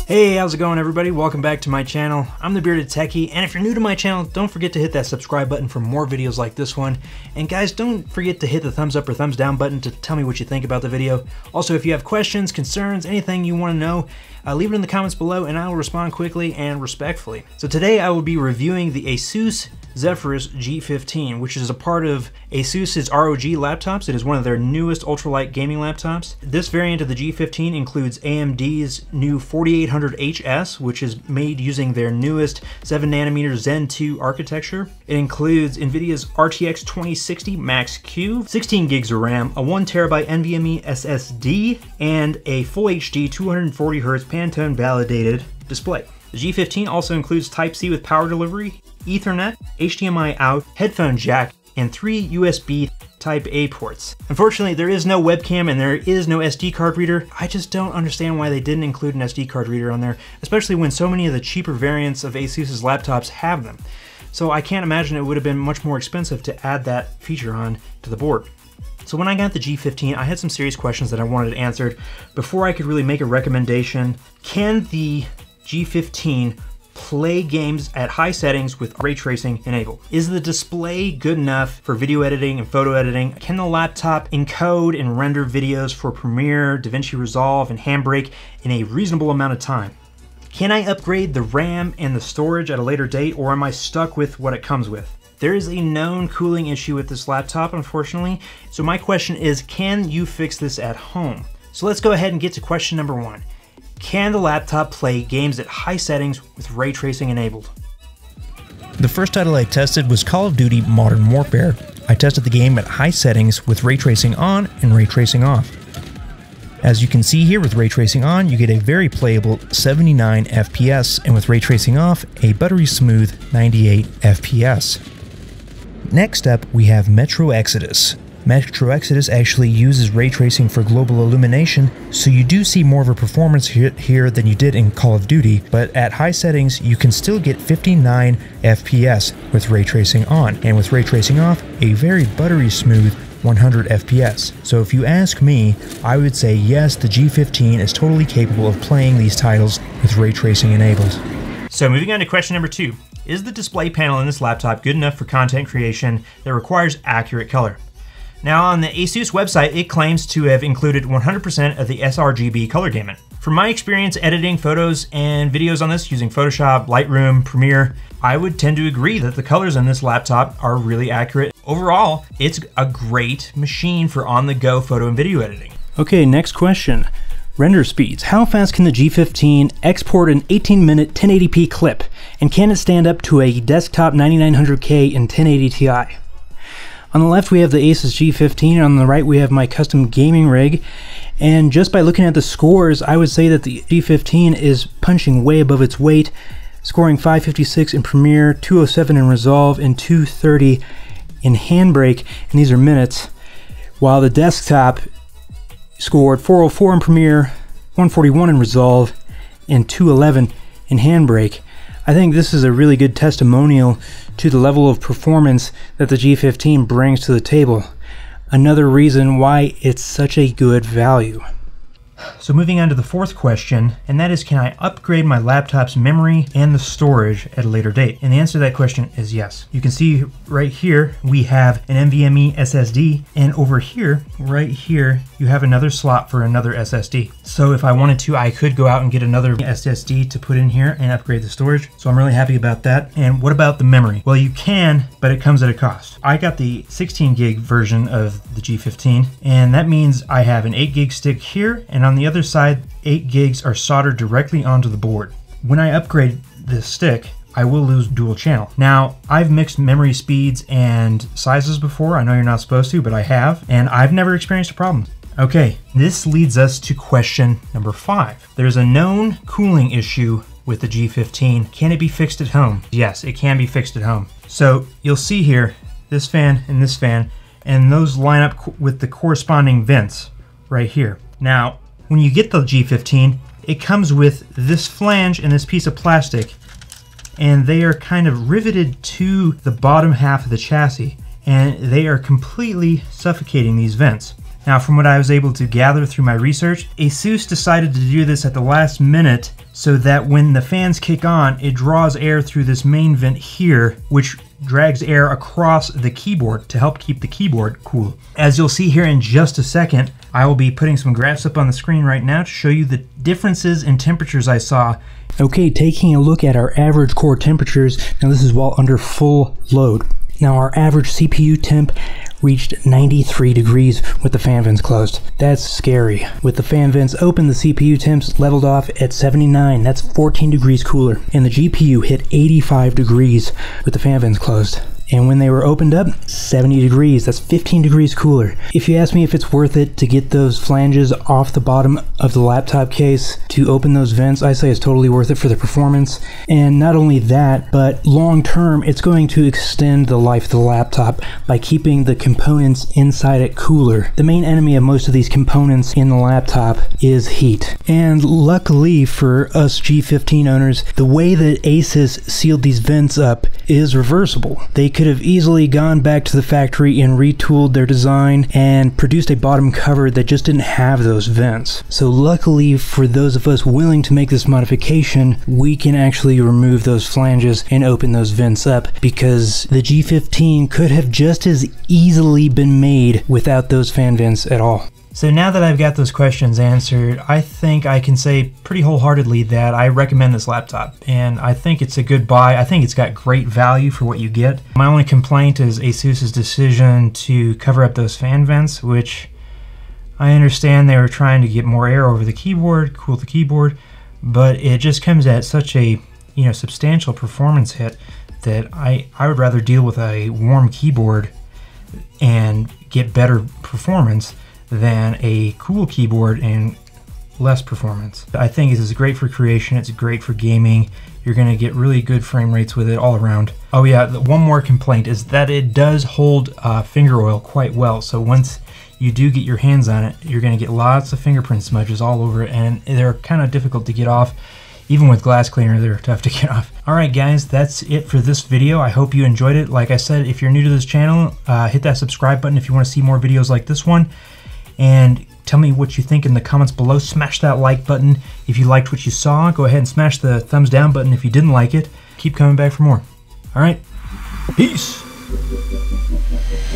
Hey, how's it going everybody? Welcome back to my channel. I'm the Bearded Techie, and if you're new to my channel, don't forget to hit that subscribe button for more videos like this one. And guys, don't forget to hit the thumbs up or thumbs down button to tell me what you think about the video. Also, if you have questions, concerns, anything you want to know, leave it in the comments below and I will respond quickly and respectfully. So today I will be reviewing the Asus Zephyrus G15, which is a part of Asus's ROG laptops. It is one of their newest ultralight gaming laptops. This variant of the G15 includes AMD's new 4800HS, which is made using their newest 7nm Zen 2 architecture. It includes NVIDIA's RTX 2060 Max-Q, 16 gigs of RAM, a 1TB NVMe SSD, and a Full HD 240Hz Pantone validated display. The G15 also includes Type-C with power delivery, Ethernet, HDMI out, headphone jack, and 3 USB Type-A ports. Unfortunately, there is no webcam and there is no SD card reader. I just don't understand why they didn't include an SD card reader on there, especially when so many of the cheaper variants of Asus's laptops have them. So I can't imagine it would have been much more expensive to add that feature on to the board. So when I got the G15, I had some serious questions that I wanted answered before I could really make a recommendation. Can the G15 play games at high settings with ray tracing enabled? Is the display good enough for video editing and photo editing? Can the laptop encode and render videos for Premiere, DaVinci Resolve, and Handbrake in a reasonable amount of time? Can I upgrade the RAM and the storage at a later date, or am I stuck with what it comes with? There is a known cooling issue with this laptop, unfortunately, so my question is, can you fix this at home? So let's go ahead and get to question number one. Can the laptop play games at high settings with ray tracing enabled? The first title I tested was Call of Duty Modern Warfare. I tested the game at high settings with ray tracing on and ray tracing off. As you can see here, with ray tracing on, you get a very playable 79 FPS, and with ray tracing off, a buttery smooth 98 FPS. Next up, we have Metro Exodus. Metro Exodus actually uses ray tracing for global illumination, so you do see more of a performance here than you did in Call of Duty, but at high settings you can still get 59 FPS with ray tracing on, and with ray tracing off, a very buttery smooth 100 FPS. So if you ask me, I would say yes, the G15 is totally capable of playing these titles with ray tracing enabled. So moving on to question number two. Is the display panel in this laptop good enough for content creation that requires accurate color? Now on the Asus website, it claims to have included 100% of the sRGB color gamut. From my experience editing photos and videos on this using Photoshop, Lightroom, Premiere, I would tend to agree that the colors on this laptop are really accurate. Overall, it's a great machine for on-the-go photo and video editing. Okay, next question. Render speeds. How fast can the G15 export an 18-minute 1080p clip? And can it stand up to a desktop 9900K in 1080 Ti? On the left we have the Asus G15, and on the right we have my custom gaming rig. And just by looking at the scores, I would say that the G15 is punching way above its weight, scoring 556 in Premiere, 207 in Resolve, and 230 in Handbrake, and these are minutes, while the desktop scored 404 in Premiere, 141 in Resolve, and 211 in Handbrake. I think this is a really good testimonial to the level of performance that the G15 brings to the table. Another reason why it's such a good value. So moving on to the fourth question, and that is, can I upgrade my laptop's memory and the storage at a later date? And the answer to that question is yes. You can see right here we have an NVMe SSD, and over here, right here, you have another slot for another SSD. So if I wanted to, I could go out and get another SSD to put in here and upgrade the storage. So I'm really happy about that. And what about the memory? Well, you can, but it comes at a cost. I got the 16 gig version of the G15, and that means I have an 8 gig stick here, and on the other side, 8 gigs are soldered directly onto the board. When I upgrade this stick, I will lose dual channel. Now, I've mixed memory speeds and sizes before. I know you're not supposed to, but I have, and I've never experienced a problem. Okay, this leads us to question number 5. There's a known cooling issue with the G15. Can it be fixed at home? Yes, it can be fixed at home. So you'll see here, this fan, and those line up with the corresponding vents right here. Now, when you get the G15, it comes with this flange and this piece of plastic, and they are kind of riveted to the bottom half of the chassis, and they are completely suffocating these vents. Now, from what I was able to gather through my research, Asus decided to do this at the last minute so that when the fans kick on, it draws air through this main vent here, which drags air across the keyboard to help keep the keyboard cool. As you'll see here in just a second, I will be putting some graphs up on the screen right now to show you the differences in temperatures I saw. Okay, taking a look at our average core temperatures. Now this is while under full load. Now our average CPU temp reached 93 degrees with the fan vents closed. That's scary. With the fan vents open, the CPU temps leveled off at 79. That's 14 degrees cooler. And the GPU hit 85 degrees with the fan vents closed. And when they were opened up, 70 degrees. That's 15 degrees cooler. If you ask me if it's worth it to get those flanges off the bottom of the laptop case to open those vents, I say it's totally worth it for the performance. And not only that, but long term, it's going to extend the life of the laptop by keeping the components inside it cooler. The main enemy of most of these components in the laptop is heat. And luckily for us G15 owners, the way that Asus sealed these vents up is reversible. They could have easily gone back to the factory and retooled their design and produced a bottom cover that just didn't have those vents. So luckily for those of us willing to make this modification, we can actually remove those flanges and open those vents up, because the G15 could have just as easily been made without those fan vents at all. So now that I've got those questions answered, I think I can say pretty wholeheartedly that I recommend this laptop, and I think it's a good buy. I think it's got great value for what you get. My only complaint is Asus's decision to cover up those fan vents, which I understand they were trying to get more air over the keyboard, cool the keyboard, but it just comes at such a substantial performance hit that I would rather deal with a warm keyboard and get better performance than a cool keyboard and less performance. I think this is great for creation, it's great for gaming. You're going to get really good frame rates with it all around. Oh yeah, one more complaint is that it does hold finger oil quite well, so once you do get your hands on it, you're going to get lots of fingerprint smudges all over it, and they're kind of difficult to get off. Even with glass cleaner, they're tough to get off. Alright guys, that's it for this video. I hope you enjoyed it. Like I said, if you're new to this channel, hit that subscribe button if you want to see more videos like this one. And tell me what you think in the comments below. Smash that like button if you liked what you saw. Go ahead and smash the thumbs down button if you didn't like it. Keep coming back for more. Alright, peace!